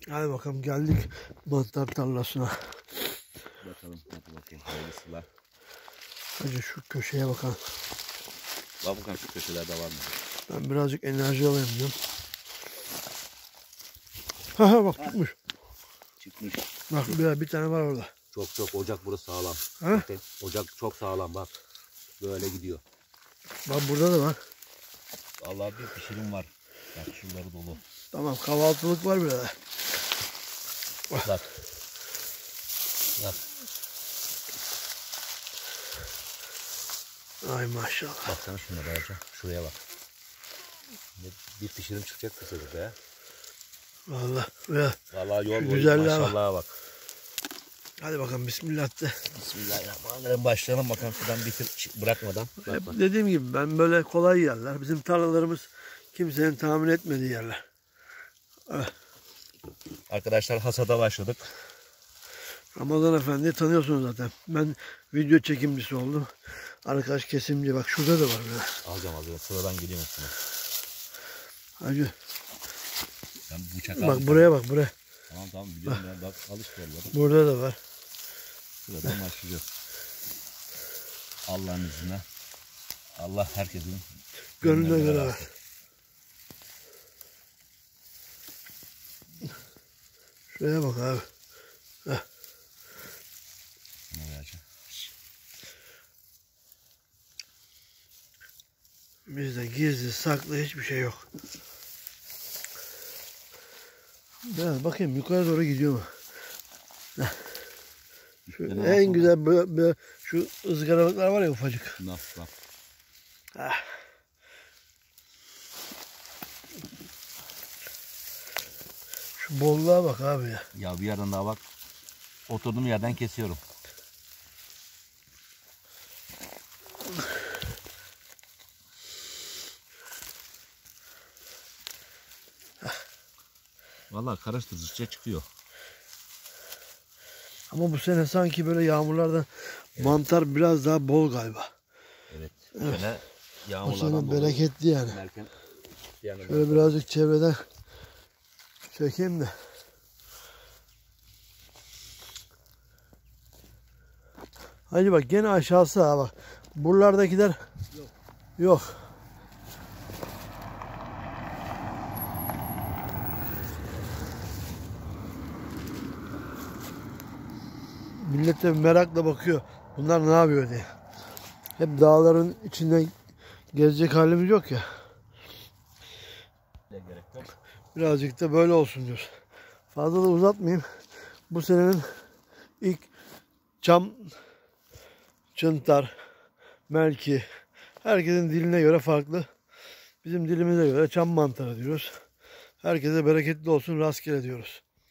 Hadi bakalım geldik mantar tarlasına. Bakalım hadi bakayım hayırlısılar. Hadi şu köşeye bakalım. Bak bakalım şu köşelerde var mı? Ben birazcık enerji alayım diyorum. Ha bak çıkmış. Çıkmış. Bak bir tane var orada. Çok ocak burası sağlam. Ha? Bakın, ocak çok sağlam bak. Böyle gidiyor. Bak burada da var. Vallahi bir pişirim var. Bak şunları dolu. Tamam kahvaltılık var burada. Bak. Bak. Ay maşallah. Baksana şuna Berca. Şuraya bak. Bir pişirim çıkacak kısacık be. Vallahi yol boyu maşallah'a bak. Hadi bakalım bismillah de. Bismillahirrahmanirrahim. Başlayalım bakalım şuradan bırakmadan. Hep dediğim gibi ben böyle kolay yerler. Bizim tarlalarımız kimsenin tahmin etmediği yerler. Evet. Arkadaşlar hasada başladık. Ramazan Efendi'yi tanıyorsunuz zaten. Ben video çekimcisi oldum. Arkadaş kesimci. Bak şurada da var. Alacağım. Sıradan geliyorum üstüne. Hadi. Ben bıçak bak buraya bak buraya. Tamam biliyorum ya. Bak al işte oraları. Burada da var. Buradan başlayacağız. Allah'ın izniyle. Allah herkesin gönlüne göre var. Şuraya bak abi. Heh. Bizde gizli saklı hiçbir şey yok. Biraz bakayım yukarı doğru gidiyor mu? Şu en güzel böyle şu ızgaralıklar var ya ufacık. Nasıl? Ah. Şu bolluğa bak abi ya. Ya bir yerden daha bak. Oturduğum yerden kesiyorum. Vallahi karıştırdıkça çıkıyor. Ama bu sene sanki böyle yağmurlardan mantar biraz daha bol galiba. Evet. Bu sene bereketli yani. Yani şöyle birazcık çevreden çekeyim de. Hadi bak gene aşağısı ha bak. Buralardakiler yok. Millet de merakla bakıyor. Bunlar ne yapıyor diye. Hep dağların içinden gezecek halimiz yok ya. Birazcık da böyle olsun diyoruz. Fazla da uzatmayayım. Bu senenin ilk çam, çıntar, melki, herkesin diline göre farklı. Bizim dilimize göre çam mantarı diyoruz. Herkese bereketli olsun, rastgele diyoruz.